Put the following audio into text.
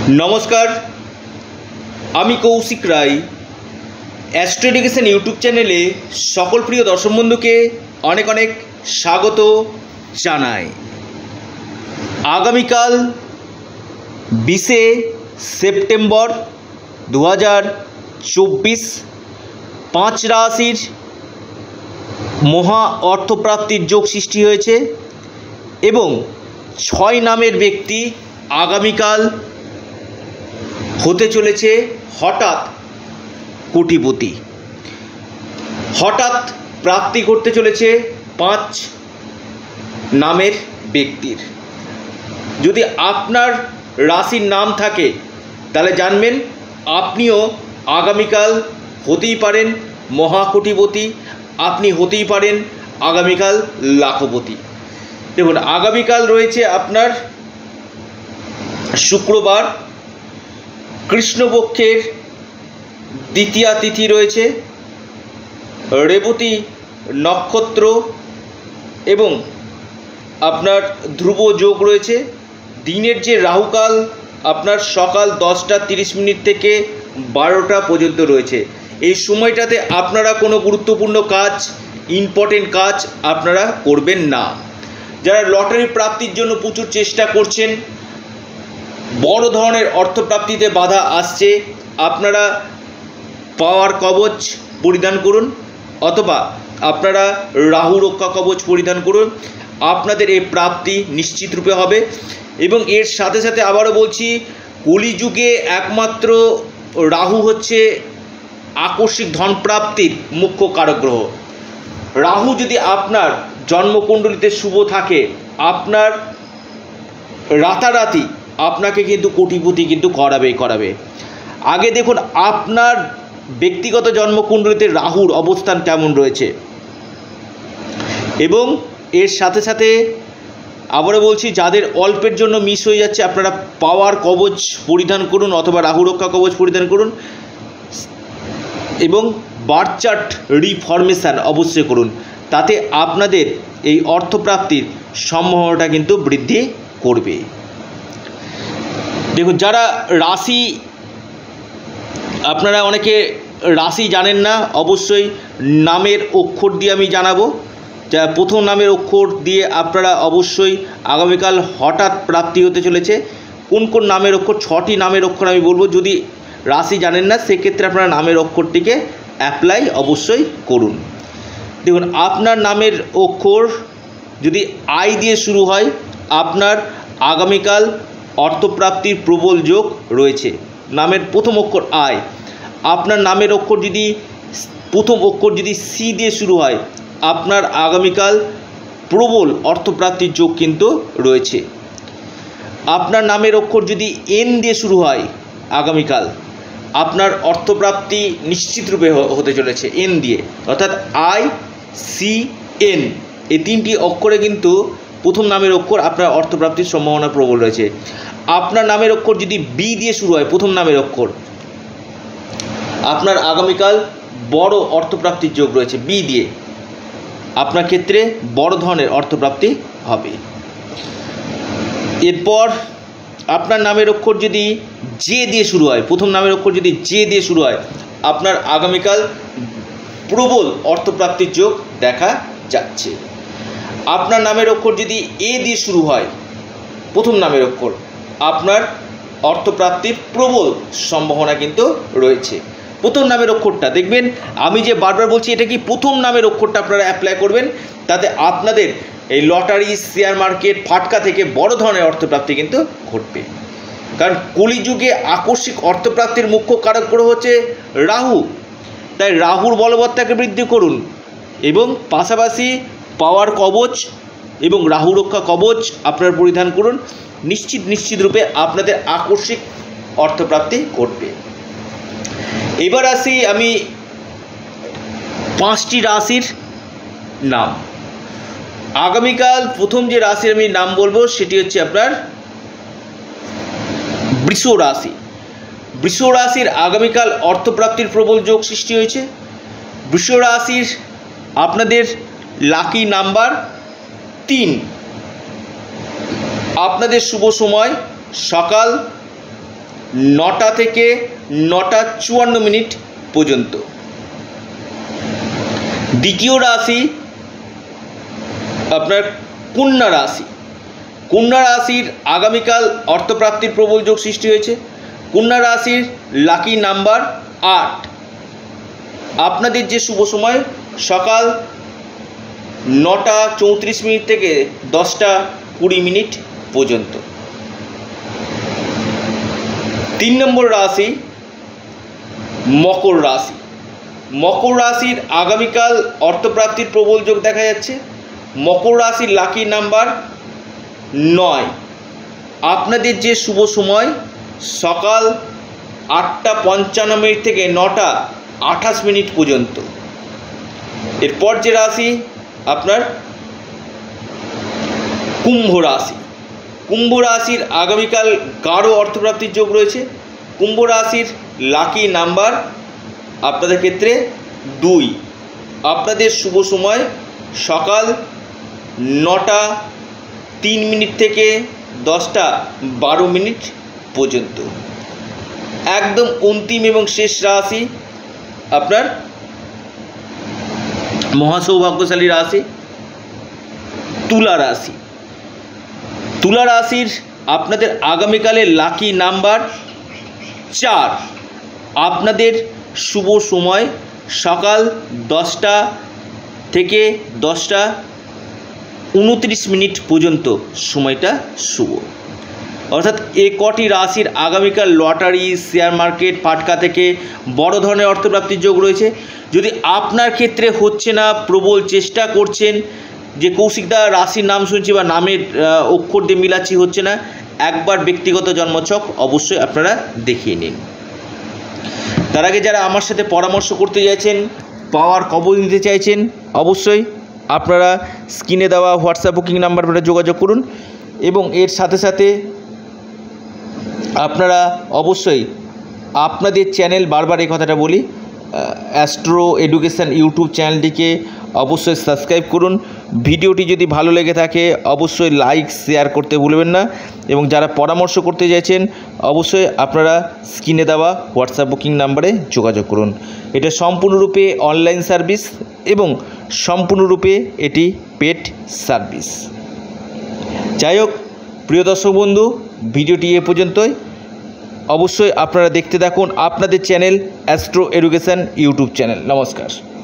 नमस्कार आमी Koushik Roy astro education YouTube चैनेले सकल प्रिय दर्शक बंधुके अनेक अनेक स्वागत जानाई। आगामीकाल 20 सेप्टेम्बर 2024 पाँच राशिर महा अर्थप्राप्तिर योग सृष्टि हয়েছে एवं 6 नामेर व्यक्ति आगामीकाल होते चलेছে हठात् कोटिपति। हठात् प्राप्ति करते चलेছে 5 नामेर व्यक्तिर। यदि आपनार राशिर नाम थाके ताहले जानबेन आपनिओ आगामीकाल होतेई पारेन महाकोटिपति, आपनी होतेई पारेन आगामीकाल लाखपति। देखुन आगामीकाल रयेছে आपनार शुक्रवार, कृष्णपक्षेर द्वितीया तिथि रयेছে, रेवती नक्षत्र एवं आपनार ध्रुव योग रयेছে। दिनेर जे राहुकाल आपनार सकाल 10टा 30 मिनट থেকে 12टा पर्यन्त रयेছে। এই সময়টাতে আপনারা কোনো গুরুত্বপূর্ণ কাজ, ইম্পর্টেন্ট কাজ আপনারা করবেন না। যারা লটারি প্রাপ্তির জন্য প্রচুর চেষ্টা করছেন, বড় ধরনের অর্থপ্রাপ্তিতে বাধা আসছে, আপনারা পাওয়ার কবচ পরিধান করুন অথবা আপনারা রাহু রক্ষা কবচ পরিধান করুন। আপনাদের এই প্রাপ্তি নিশ্চিত রূপে হবে। এবং এর সাথে সাথে আবারও বলছি, কলিযুগে একমাত্র রাহু হচ্ছে আকস্মিক ধন প্রাপ্তির মুখ্য কারক গ্রহ। রাহু যদি আপনার জন্মকুণ্ডলিতে শুভ থাকে, আপনার রাতারাতি আপনাকে কিন্তু কোটিপতি কিন্তু করাবে। আগে দেখুন আপনার ব্যক্তিগত জন্মকুণ্ডলিতে রাহুর অবস্থান কেমন রয়েছে। এবং এর সাথে সাথে আবারও বলছি, যাদের অল্পের জন্য মিস হয়ে যাচ্ছে আপনারা পাওয়ার কবচ পরিধান করুন অথবা রাহু রক্ষা কবচ পরিধান করুন এবং বার্থ চার্ট রিফরমেশন অবশ্যই করুন। তাতে আপনাদের এই অর্থপ্রাপ্তির সম্ভাবনাটা কিন্তু বৃদ্ধি করবে। দেখুন যারা রাশি, আপনারা অনেকে রাশি জানেন না, অবশ্যই নামের অক্ষর দিয়ে আমি জানাবো। যা প্রথম নামের অক্ষর দিয়ে আপনারা অবশ্যই আগামীকাল হঠাৎ প্রাপ্তি হতে চলেছে। কোন কোন নামের অক্ষর? 6টি নামের অক্ষর আমি বলবো। যদি রাশি জানেন না সেক্ষেত্রে আপনারা নামের অক্ষরটিকে অ্যাপ্লাই অবশ্যই করুন। দেখুন আপনার নামের অক্ষর যদি আই দিয়ে শুরু হয়, আপনার আগামীকাল অর্থপ্রাপ্তির প্রবল যোগ রয়েছে। নামের প্রথম অক্ষর আই। আপনার নামের অক্ষর যদি প্রথম অক্ষর যদি সি দিয়ে শুরু হয়, আপনার আগামীকাল প্রবল অর্থপ্রাপ্তির যোগ কিন্তু রয়েছে। আপনার নামের অক্ষর যদি এন দিয়ে শুরু হয়, আগামীকাল আপনার অর্থপ্রাপ্তি নিশ্চিত রূপে হতে চলেছে এন দিয়ে, অর্থাৎ আই সি এন এই 3টি অক্ষরে কিন্তু প্রথম নামের অক্ষর আপনার অর্থপ্রাপ্তির সম্ভাবনা প্রবল রয়েছে। আপনার নামের অক্ষর যদি বি দিয়ে শুরু হয়, প্রথম নামের অক্ষর, আপনার আগামীকাল বড় অর্থপ্রাপ্তির যোগ রয়েছে। বি দিয়ে আপনার ক্ষেত্রে বড় ধরনের অর্থপ্রাপ্তি হবে। এরপর আপনার নামের অক্ষর যদি জে দিয়ে শুরু হয়, প্রথম নামের অক্ষর যদি জে দিয়ে শুরু হয়, আপনার আগামীকাল প্রবল অর্থপ্রাপ্তির যোগ দেখা যাচ্ছে। আপনার নামের অক্ষর যদি এ দিয়ে শুরু হয়, প্রথম নামের অক্ষর, আপনার অর্থপ্রাপ্তির প্রবল সম্ভাবনা কিন্তু রয়েছে। প্রথম নামের অক্ষরটা দেখবেন, আমি যে বারবার বলছি এটা কি প্রথম নামের অক্ষরটা আপনারা অ্যাপ্লাই করবেন, তাতে আপনাদের এই লটারি, শেয়ার মার্কেট, ফাটকা থেকে বড় ধরনের অর্থপ্রাপ্তি কিন্তু ঘটবে। কারণ কলিযুগে আকস্মিক অর্থপ্রাপ্তির মুখ্য কারক গ্রহ হচ্ছে রাহু। তাই রাহুর বলবত্তাকে বৃদ্ধি করুন এবং পাশাপাশি পাওয়ার কবচ এবং রাহু রক্ষা কবচ আপনারা পরিধান করুন। নিশ্চিত রূপে আপনাদের আকস্মিক অর্থপ্রাপ্তি ঘটবে। এবার আসি আমি 5টি রাশির নাম। আগামীকাল প্রথম যে রাশির আমি নাম বলবো সেটি হচ্ছে আপনার বৃষ রাশি। বৃষ রাশির আগামীকাল অর্থপ্রাপ্তির প্রবল যোগ সৃষ্টি হয়েছে। বৃষ রাশির আপনাদের লাকি নাম্বার 3। আপনাদের শুভ সময় সকাল 9টা থেকে 9টা 54 মিনিট পর্যন্ত। দ্বিতীয় রাশি আপনার কন্যা রাশি। কন্যা রাশির আগামীকাল অর্থপ্রাপ্তির প্রবল যোগ সৃষ্টি হয়েছে। কন্যা রাশির লাকি নাম্বার 8। আপনাদের যে শুভ সময় সকাল 9টা 34 মিনিট থেকে 10টা 20 মিনিট পর্যন্ত। 3 নম্বর রাশি মকর রাশি। মকর রাশির আগামীকাল অর্থপ্রাপ্তির প্রবল যোগ দেখা যাচ্ছে। মকর রাশির লাকি নাম্বার 9। আপনাদের যে শুভ সময় সকাল 8টা 55 মিনিট থেকে 9টা 28 মিনিট পর্যন্ত। এরপর যে রাশি আপনার কুম্ভ রাশি। কুম্ভ রাশির আগামীকাল গাঢ় অর্থপ্রাপ্তির যোগ রয়েছে। কুম্ভ রাশির লাকি নাম্বার আপনাদের ক্ষেত্রে 2। আপনাদের শুভ সময় সকাল 9টা 3 মিনিট থেকে 10টা 12 মিনিট পর্যন্ত। একদম অন্তিম এবং শেষ রাশি আপনার মহাসৌভাগ্যশালী রাশি তুলা রাশি। তুলা রাশির আপনাদের আগামীকালের লাকি নাম্বার 4। আপনাদের শুভ সময় সকাল 10টা থেকে 10টা 29 মিনিট পর্যন্ত সময়টা শুভ। অর্থাৎ এ কটি রাশির আগামীকাল লটারি, শেয়ার মার্কেট, ফাটকা থেকে বড় ধরনের অর্থপ্রাপ্তির যোগ রয়েছে। যদি আপনার ক্ষেত্রে হচ্ছে না, প্রবল চেষ্টা করছেন যে কৌশিকদা রাশির নাম শুনছি বা নামের অক্ষর দিয়ে মিলাচ্ছি, হচ্ছে না, একবার ব্যক্তিগত জন্মছক অবশ্যই আপনারা দেখিয়ে নিন। তার আগে যারা আমার সাথে পরামর্শ করতে চাইছেন, পাওয়ার কবল নিতে চাইছেন, অবশ্যই আপনারা স্ক্রিনে দেওয়া হোয়াটসঅ্যাপ বুকিং নাম্বারে যোগাযোগ করুন। এবং এর সাথে সাথে আপনারা অবশ্যই আপনাদের চ্যানেল, বারবার এই কথাটা বলি, অ্যাস্ট্রো এডুকেশান ইউটিউব চ্যানেলটিকে অবশ্যই সাবস্ক্রাইব করুন। ভিডিওটি যদি ভালো লেগে থাকে অবশ্যই লাইক শেয়ার করতে ভুলবেন না। এবং যারা পরামর্শ করতে চাইছেন অবশ্যই আপনারা স্ক্রিনে দেওয়া হোয়াটসঅ্যাপ বুকিং নাম্বারে যোগাযোগ করুন। এটা সম্পূর্ণরূপে অনলাইন সার্ভিস এবং সম্পূর্ণরূপে এটি পেড সার্ভিস। যাই হোক প্রিয় দর্শক বন্ধু, ভিডিওটি এ পর্যন্তই। অবশ্যই আপনারা দেখতে থাকুন আপনাদের channel astro education YouTube channel. নমস্কার।